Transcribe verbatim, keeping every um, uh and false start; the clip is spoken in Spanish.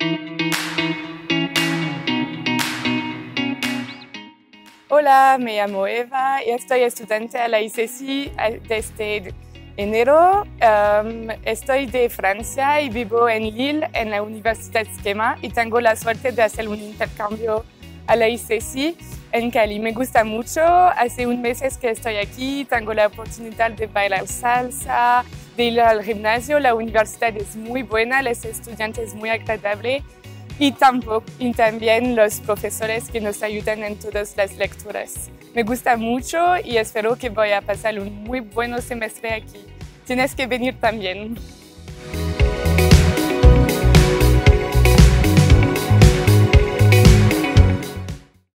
Hola, me llamo Eva y estoy estudiante a la I C S I desde enero. Um, estoy de Francia y vivo en Lille, en la Universidad Schema, y tengo la suerte de hacer un intercambio a la I C S I en Cali. Me gusta mucho. Hace un mes que estoy aquí, tengo la oportunidad de bailar salsa, de ir al gimnasio. La universidad es muy buena, los estudiantes muy agradables. Y, tampoco, y también los profesores que nos ayudan en todas las lecturas. Me gusta mucho y espero que voy a pasar un muy buen semestre aquí. Tienes que venir también.